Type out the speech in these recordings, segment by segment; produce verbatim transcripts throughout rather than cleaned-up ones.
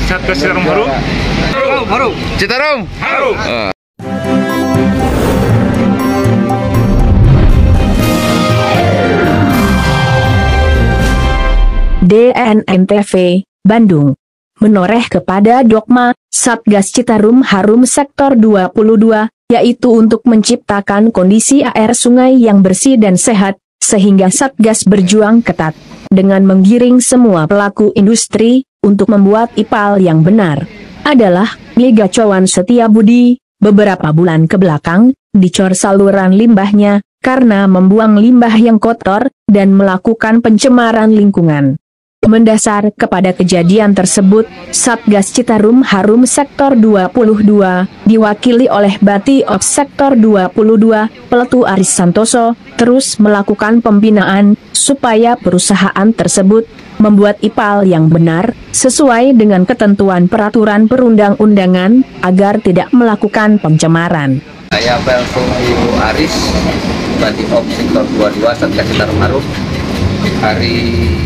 Satgas Citarum Harum. Harum. Citarum Harum. Uh. D N M T V, Bandung. Menoreh kepada dogma Satgas Citarum Harum Sektor dua puluh dua, yaitu untuk menciptakan kondisi air sungai yang bersih dan sehat, sehingga Satgas berjuang ketat dengan menggiring semua pelaku industri untuk membuat I P A L yang benar. Adalah Megacuan Setiabudi, beberapa bulan kebelakang, dicor saluran limbahnya, karena membuang limbah yang kotor, dan melakukan pencemaran lingkungan. Mendasar kepada kejadian tersebut, Satgas Citarum Harum Sektor dua puluh dua, diwakili oleh Bati Ops Sektor dua puluh dua, Peletu Aris Santoso, terus melakukan pembinaan, supaya perusahaan tersebut membuat I P A L yang benar, sesuai dengan ketentuan peraturan perundang-undangan, agar tidak melakukan pencemaran. Saya Peletu Aris, Bati Ops Sektor dua puluh dua, Satgas Citarum Harum. Hari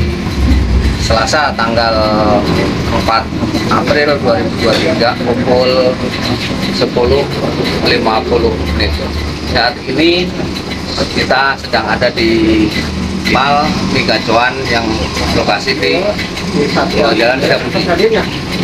Selasa tanggal empat April dua ribu dua puluh tiga pukul sepuluh lima puluh menit. Saat ini kita sedang ada di I P A L Megacuan yang lokasi di Jalan Setiabudi.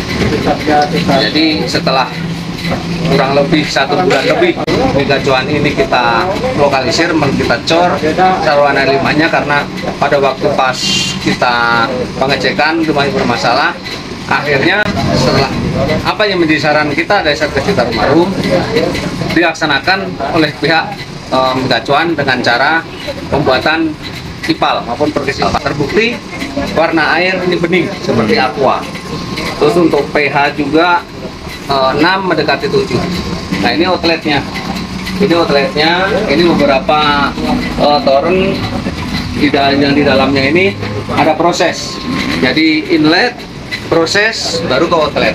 Jadi setelah kurang lebih satu bulan lebih Megacuan ini kita lokalisir, kita cor saluran air limbahnya, karena pada waktu pas kita pengecekan rumahnya bermasalah. Akhirnya setelah apa yang menjadi saran kita dari Satgas Citarum Harum dilaksanakan oleh pihak e, Megacuan dengan cara pembuatan I P A L maupun perkesi. Terbukti warna air ini bening seperti aqua. Terus untuk pH juga enam mendekati tujuh. Nah, ini outletnya. Ini outletnya. Ini beberapa uh, toren di yang di dalamnya ini ada proses. Jadi inlet, proses, baru ke outlet.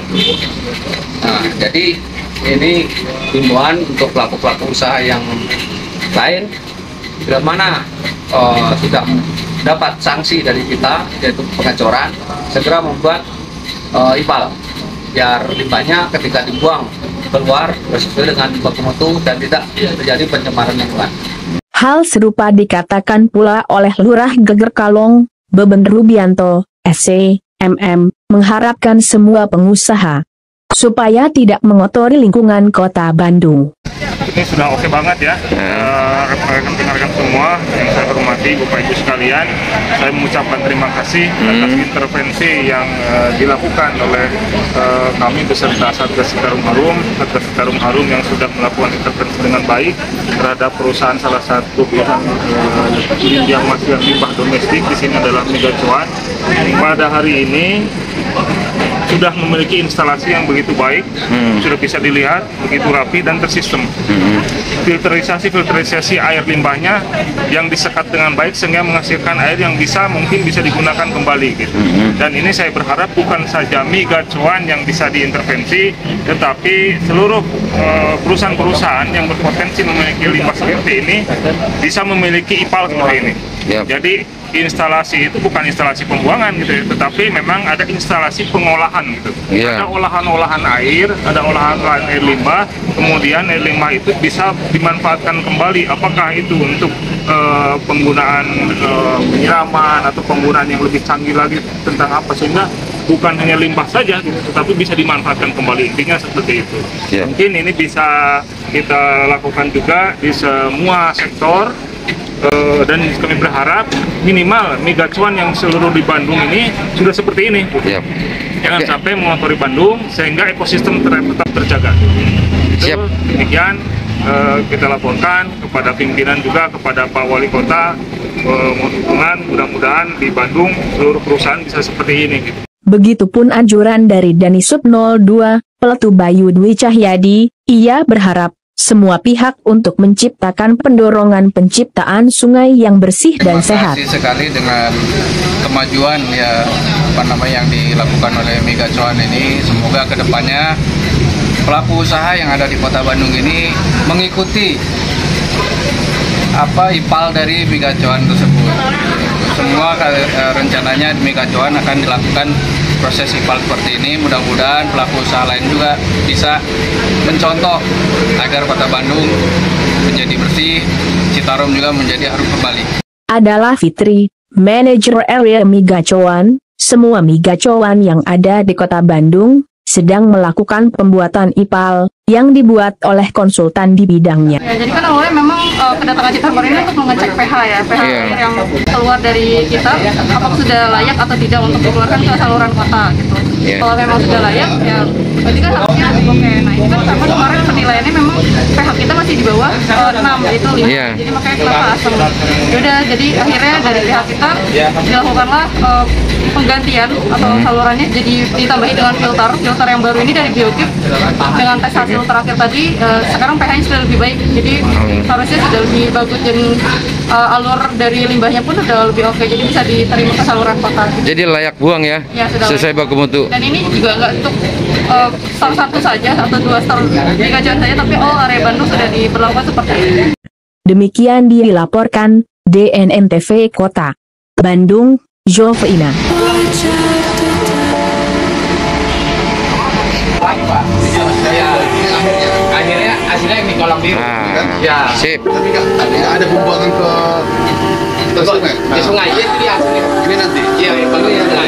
Nah, jadi ini himbauan untuk pelaku-pelaku usaha yang lain bila mana uh, sudah dapat sanksi dari kita, yaitu pengecoran, segera membuat uh, I P A L biar limbahnya ketika dibuang keluar sesuai dengan baku mutu dan tidak terjadi pencemaran lingkungan. Hal serupa dikatakan pula oleh Lurah Geger Kalong, Beben Rubianto, S C, M M, mengharapkan semua pengusaha supaya tidak mengotori lingkungan Kota Bandung. Ini sudah oke banget ya, rekan-rekan uh, semua yang saya hormati, Bapak Ibu sekalian, saya mengucapkan terima kasih atas intervensi yang uh, dilakukan oleh uh, kami beserta Satgas Citarum Harum, Satgas Citarum Harum yang sudah melakukan intervensi dengan baik terhadap perusahaan salah satu perusahaan uh, yang masih limbah domestik di sini adalah Megacuan. Pada hari ini sudah memiliki instalasi yang begitu baik, hmm. sudah bisa dilihat begitu rapi dan tersistem. Hmm. Filterisasi filterisasi air limbahnya yang disekat dengan baik sehingga menghasilkan air yang bisa mungkin bisa digunakan kembali gitu. Hmm. Dan ini saya berharap bukan saja Megacuan yang bisa diintervensi, tetapi seluruh perusahaan-perusahaan uh, yang berpotensi memiliki limbah seperti ini bisa memiliki I P A L seperti ini. Yep. Jadi instalasi itu bukan instalasi pembuangan gitu ya, tetapi memang ada instalasi pengolahan gitu. Yeah. Ada olahan-olahan air, ada olahan air limbah, kemudian air limbah itu bisa dimanfaatkan kembali. Apakah itu untuk uh, penggunaan uh, penyiraman atau penggunaan yang lebih canggih lagi tentang apa, sehingga bukan hanya limbah saja gitu, tetapi bisa dimanfaatkan kembali. Intinya seperti itu. Yeah. Mungkin ini bisa kita lakukan juga di semua sektor. Uh, dan kami berharap minimal Megacuan yang seluruh di Bandung ini sudah seperti ini. Yep. Jangan okay. sampai mengotori Bandung sehingga ekosistem ter tetap terjaga. Itu yep. demikian uh, kita laporkan kepada pimpinan juga kepada Pak Wali Kota, uh, mohon mudah-mudahan di Bandung seluruh perusahaan bisa seperti ini. Gitu. Begitupun anjuran dari Danisub nol dua, Peletu Bayu Dwi Cahyadi, ia berharap semua pihak untuk menciptakan pendorongan penciptaan sungai yang bersih dan sehat. Terima kasih sekali dengan kemajuan ya apa namanya yang dilakukan oleh Megacuan ini. Semoga kedepannya pelaku usaha yang ada di Kota Bandung ini mengikuti apa I P A L dari Megacuan tersebut. Semua rencananya di Megacuan akan dilakukan proses IPAL seperti ini. Mudah-mudahan pelaku usaha lain juga bisa mencontoh agar Kota Bandung menjadi bersih, Citarum juga menjadi harum kembali. Adalah Fitri, manajer area Migacoan. Semua Migacoan yang ada di Kota Bandung sedang melakukan pembuatan IPAL yang dibuat oleh konsultan di bidangnya. Ya, jadi kan awalnya memang uh, kedatangan Citarum ini untuk mengecek pH ya, pH Yeah. air yang keluar dari kita, apakah sudah layak atau tidak untuk dikeluarkan ke saluran kota gitu. Yeah. Kalau memang sudah layak, ya berarti kan harusnya oke. Nah ini kan sama kemarin penilaiannya memang pH kita masih di bawah uh, enam, itu lima, Yeah. jadi makanya kenapa asam. Yaudah, jadi akhirnya dari pihak kita dilakukanlah uh, penggantian atau salurannya jadi ditambahi dengan filter, filter yang baru ini dari Biotip dengan tes hasil terakhir tadi, uh, sekarang pH-nya sudah lebih baik, jadi harusnya sudah lebih bagus dan uh, alur dari limbahnya pun sudah lebih oke, jadi bisa diterima ke saluran kota. Jadi layak buang ya, Ya, sudah sesuai baku mutu. Dan ini juga nggak untuk uh, star satu saja atau dua star Migacoan saja, tapi all area Bandung sudah diberlakukan seperti ini. Demikian dilaporkan D N N T V Kota Bandung, Jovina. Akhirnya hasilnya ini kolam biru. Nah, Ya. sip. Tapi kan tadi ada pembuangan ke ke sungai. Di sungai ya, itu dia. Ini nanti. Iya, bagus ya sungai.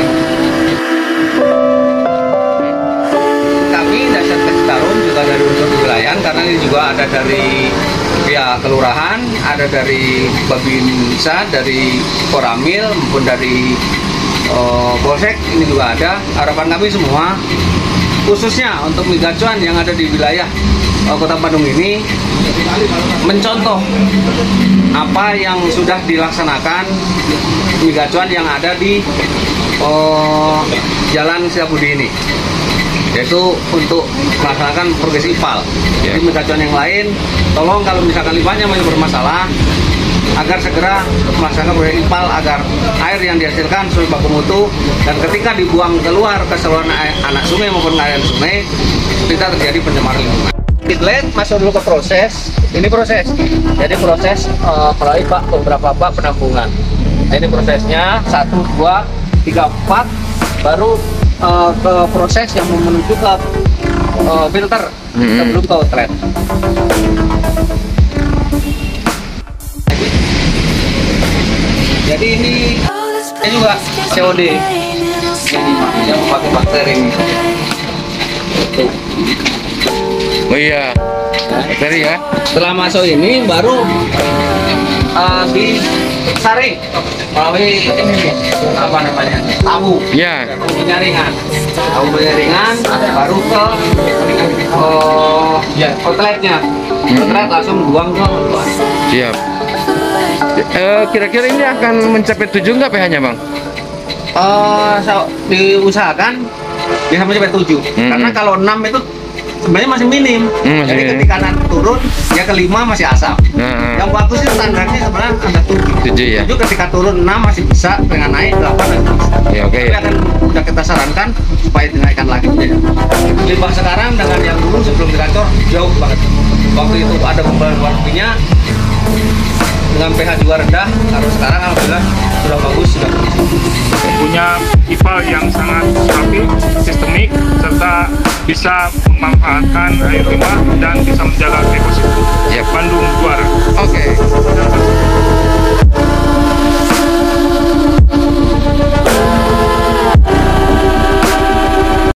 Kami dasar ke Citarum juga dari unsur kewilayahan, karena ini juga ada dari pihak kelurahan, ada dari Babinsa, dari Koramil maupun dari uh, Polsek, ini juga ada. Harapan kami semua, khususnya untuk Migacoan yang ada di wilayah uh, Kota Bandung ini, mencontoh apa yang sudah dilaksanakan Migacoan yang ada di uh, Jalan Setiabudi ini, yaitu untuk melaksanakan progres IPAL. Jadi Migacoan yang lain, tolong kalau misalkan limbahnya masih bermasalah, agar segera melaksanakan progres IPAL agar air yang dihasilkan sesuai baku mutu, dan ketika dibuang keluar ke saluran anak sungai maupun aliran sungai tidak terjadi pencemaran lingkungan. Kitlet masuk dulu ke proses, ini proses. Jadi proses uh, melalui bak beberapa bak penampungan. Nah, ini prosesnya satu, dua, tiga, empat, baru uh, ke proses yang menuju ke uh, filter sebelum ke outlet. Jadi ini ini juga C O D ini yang pakai bakteri ini. Tuh. Oh iya, bakteri ya. Setelah masuk ini baru uh, disaring melalui apa namanya tahu Ya. penyaringan, tahu penyaringan baru ke uh, ya outletnya, outlet langsung buang ke luar. Siap. Eh, kira-kira ini akan mencapai tujuh nggak pH-nya, Bang? Uh, so, diusahakan bisa mencapai tujuh, Hmm. karena kalau enam itu sebenarnya masih minim. Hmm, masih Jadi minim. ketika nanti turun, ya kelima masih asam. Nah, Yang bagus sih standarnya sebenarnya ada tujuh. Tujuh, ya? Tujuh ketika turun enam masih bisa, dengan naik delapan masih bisa. ya oke. Tapi akan udah kita sarankan supaya dinaikkan lagi. Limbah sekarang dengan yang dulu sebelum digacor jauh banget. Waktu itu ada pembaruan minyak dengan pH juga rendah, kalau sekarang alhamdulillah sudah bagus, sudah Punya IPAL yang sangat stabil, sistemik, serta bisa memanfaatkan air limbah dan bisa menjaga ekosistem Yep. Bandung Juara. Oke.